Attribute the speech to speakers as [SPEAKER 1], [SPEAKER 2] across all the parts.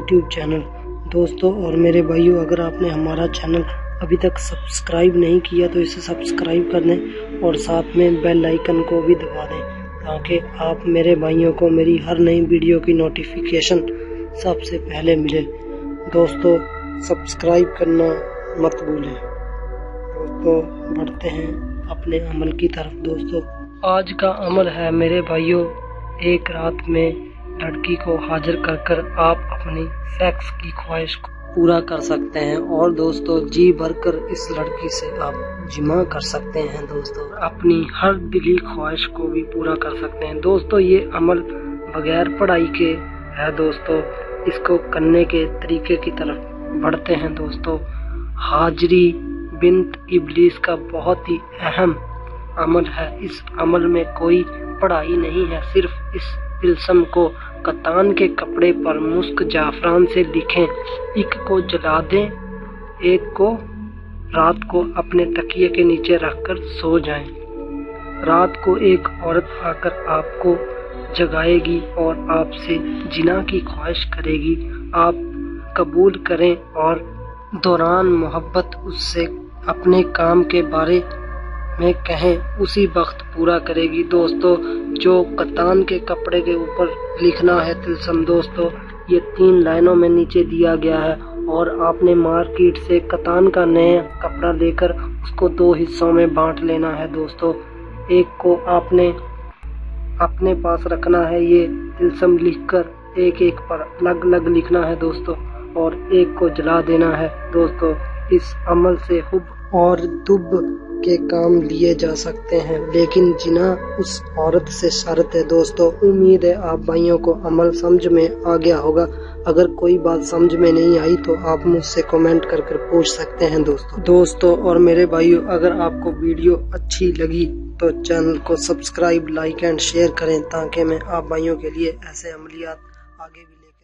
[SPEAKER 1] YouTube channel. दोस्तों और मेरे भाइयों, अगर आपने हमारा चैनल अभी तक सब्सक्राइब नहीं किया तो इसे सब्सक्राइब कर दें और साथ में बेल आइकन को भी दबा दें ताकि आप मेरे भाइयों को मेरी हर नई वीडियो की नोटिफिकेशन सबसे पहले मिले। दोस्तों सब्सक्राइब करना मत भूलें। दोस्तों बढ़ते हैं अपने अमल की तरफ। दोस्तों आज का अमल है मेरे भाइयों, एक रात में लड़की को हाजिर कर कर आप अपनी सेक्स की ख्वाहिश को पूरा कर सकते हैं और दोस्तों जी भरकर इस लड़की से आप जिमा कर सकते हैं। दोस्तों अपनी हर दिली ख्वाहिश को भी पूरा कर सकते हैं। दोस्तों ये अमल बगैर पढ़ाई के है। दोस्तों इसको करने के तरीके की तरफ बढ़ते हैं। दोस्तों हाजरी बिन्त इब्लीस का बहुत ही अहम अमल है। इस अमल में कोई पढ़ाई नहीं है, सिर्फ इस तिलस्म को कतान के कपड़े पर मुस्क जाफरान से लिखें, एक को जला दें, एक को रात को अपने तकिए के नीचे रखकर सो जाएं। रात को एक औरत आकर आपको जगाएगी और आपसे जिना की ख्वाहिश करेगी। आप कबूल करें और दौरान मोहब्बत उससे अपने काम के बारे में कहें, उसी वक्त पूरा करेगी। दोस्तों जो कतान के कपड़े के ऊपर लिखना है तिलस्म, दोस्तों ये 3 लाइनों में नीचे दिया गया है और आपने मार्केट से कतान का नया कपड़ा लेकर उसको 2 हिस्सों में बांट लेना है। दोस्तों एक को आपने अपने पास रखना है, ये तिलस्म लिखकर एक एक पर अलग अलग लिखना है दोस्तों, और एक को जला देना है। दोस्तों इस अमल से हुब और दुब के काम लिए जा सकते हैं, लेकिन जिना उस औरत से शर्त है। दोस्तों उम्मीद है आप भाइयों को अमल समझ में आ गया होगा। अगर कोई बात समझ में नहीं आई तो आप मुझसे कमेंट कर पूछ सकते हैं। दोस्तों और मेरे भाइयों, अगर आपको वीडियो अच्छी लगी तो चैनल को सब्सक्राइब, लाइक एंड शेयर करें ताकि मैं आप भाइयों के लिए ऐसे अमलियात आगे भी लेकर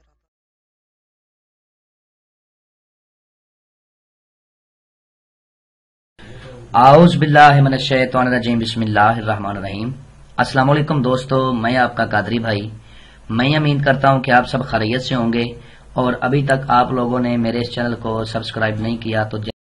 [SPEAKER 2] आऊज़ बिल्लाहि मिनश शैतानिर रजीम, बिस्मिल्लाहिर रहमानिर रहीम। अस्सलाम वालेकुम दोस्तों, मैं आपका कादरी भाई। मैं उम्मीद करता हूं कि आप सब खैरियत से होंगे और अभी तक आप लोगों ने मेरे इस चैनल को सब्सक्राइब नहीं किया तो